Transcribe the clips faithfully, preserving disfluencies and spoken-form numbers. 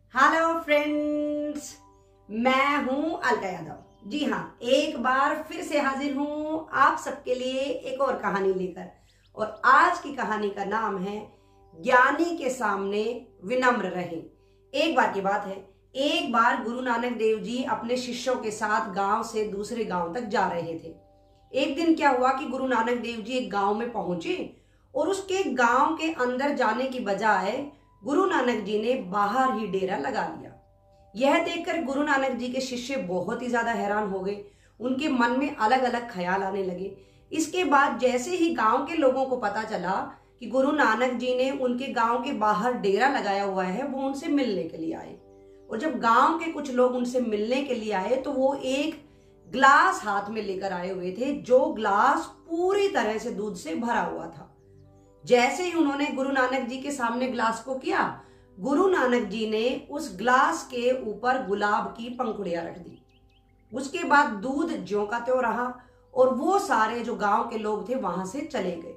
Hello friends, मैं हूं अलका यादव। जी हाँ, एक बार फिर से हाजिर हूं आप सबके लिए एक और कहानी लेकर। और आज की कहानी का नाम है ज्ञानी के सामने विनम्र रहें। एक बार की बात है, एक बार गुरु नानक देव जी अपने शिष्यों के साथ गांव से दूसरे गांव तक जा रहे थे। एक दिन क्या हुआ कि गुरु नानक देव जी एक गांव में पहुंचे और उसके गांव के अंदर जाने की बजाय गुरु नानक जी ने बाहर ही डेरा लगा लिया। यह देखकर गुरु नानक जी के शिष्य बहुत ही ज्यादा हैरान हो गए। उनके मन में अलग अलग ख्याल आने लगे। इसके बाद जैसे ही गांव के लोगों को पता चला कि गुरु नानक जी ने उनके गांव के बाहर डेरा लगाया हुआ है, वो उनसे मिलने के लिए आए। और जब गांव के कुछ लोग उनसे मिलने के लिए आए तो वो एक ग्लास हाथ में लेकर आए हुए थे, जो ग्लास पूरी तरह से दूध से भरा हुआ था। जैसे ही उन्होंने गुरु नानक जी के सामने ग्लास को किया, गुरु नानक जी ने उस ग्लास के ऊपर गुलाब की पंखुड़ियां रख दी। उसके बाद दूध ज्यों का त्यों रहा और वो सारे जो गांव के लोग थे वहां से चले गए।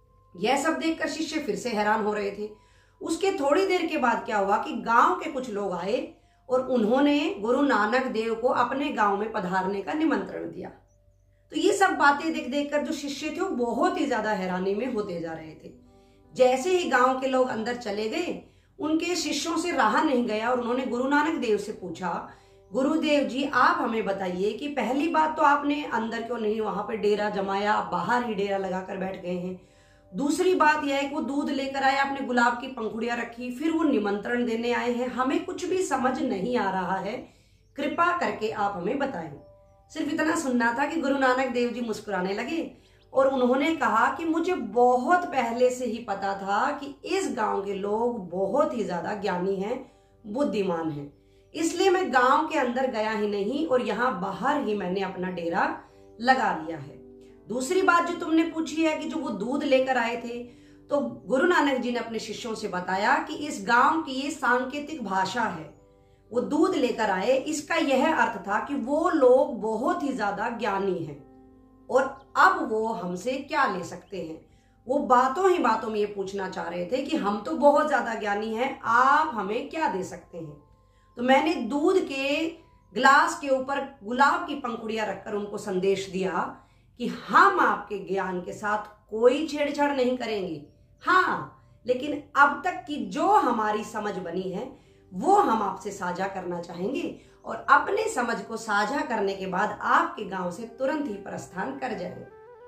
यह सब देखकर शिष्य फिर से हैरान हो रहे थे। उसके थोड़ी देर के बाद क्या हुआ कि गांव के कुछ लोग आए और उन्होंने गुरु नानक देव को अपने गांव में पधारने का निमंत्रण दिया। तो ये सब बातें देख देख कर जो शिष्य थे वो बहुत ही ज्यादा हैरानी में होते जा रहे थे। जैसे ही गांव के लोग अंदर चले गए, उनके शिष्यों से रहा नहीं गया और उन्होंने गुरु नानक देव से पूछा, गुरुदेव जी आप हमें बताइए कि पहली बात तो आपने अंदर क्यों नहीं वहां पे डेरा जमाया, आप बाहर ही डेरा लगाकर बैठ गए हैं। दूसरी बात यह है कि वो दूध लेकर आए, आपने गुलाब की पंखुड़ियां रखी, फिर वो निमंत्रण देने आए हैं, हमें कुछ भी समझ नहीं आ रहा है, कृपा करके आप हमें बताएं। सिर्फ इतना सुनना था कि गुरु नानक देव जी मुस्कुराने लगे और उन्होंने कहा कि मुझे बहुत पहले से ही पता था कि इस गांव के लोग बहुत ही ज्यादा ज्ञानी हैं, बुद्धिमान हैं, इसलिए मैं गांव के अंदर गया ही नहीं और यहाँ बाहर ही मैंने अपना डेरा लगा लिया है। दूसरी बात जो तुमने पूछी है कि जो वो दूध लेकर आए थे, तो गुरु नानक जी ने अपने शिष्यों से बताया कि इस गांव की ये सांकेतिक भाषा है। वो दूध लेकर आए, इसका यह अर्थ था कि वो लोग बहुत ही ज्यादा ज्ञानी हैं और अब वो हमसे क्या ले सकते हैं। वो बातों ही बातों में ये पूछना चाह रहे थे कि हम तो बहुत ज्यादा ज्ञानी हैं, आप हमें क्या दे सकते हैं। तो मैंने दूध के ग्लास के ऊपर गुलाब की पंखुड़ियां रखकर उनको संदेश दिया कि हम आपके ज्ञान के साथ कोई छेड़छाड़ नहीं करेंगे। हाँ, लेकिन अब तक की जो हमारी समझ बनी है वो हम आपसे साझा करना चाहेंगे और अपने समझ को साझा करने के बाद आपके गांव से तुरंत ही प्रस्थान कर जाएंगे।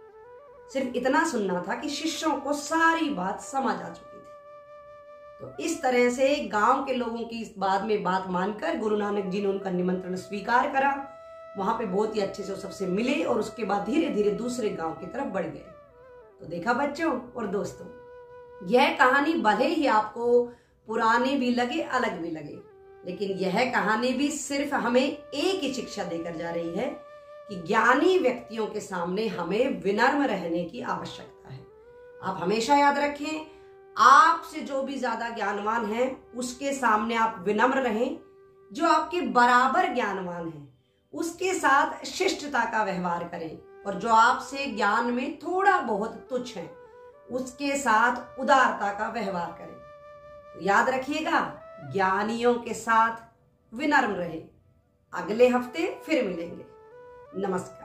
सिर्फ इतना सुनना था कि शिष्यों को सारी बात समझ आ चुकी थी। तो इस तरह से गांव के लोगों की इस बात में बात मानकर गुरु नानक जी ने उनका निमंत्रण स्वीकार करा। वहां पे बहुत ही अच्छे से सबसे मिले और उसके बाद धीरे धीरे दूसरे गांव की तरफ बढ़ गए। तो देखा बच्चों और दोस्तों, यह कहानी भले ही आपको पुरानी भी लगे, अलग भी लगे, लेकिन यह कहानी भी सिर्फ हमें एक ही शिक्षा देकर जा रही है कि ज्ञानी व्यक्तियों के सामने हमें विनम्र रहने की आवश्यकता है। आप हमेशा याद रखें, आपसे जो भी ज्यादा ज्ञानवान है उसके सामने आप विनम्र रहें। जो आपके बराबर ज्ञानवान है उसके साथ शिष्टता का व्यवहार करें और जो आपसे ज्ञान में थोड़ा बहुत तुच्छ है उसके साथ उदारता का व्यवहार करें। तो याद रखिएगा, ज्ञानियों के साथ विनम्र रहे। अगले हफ्ते फिर मिलेंगे। नमस्कार।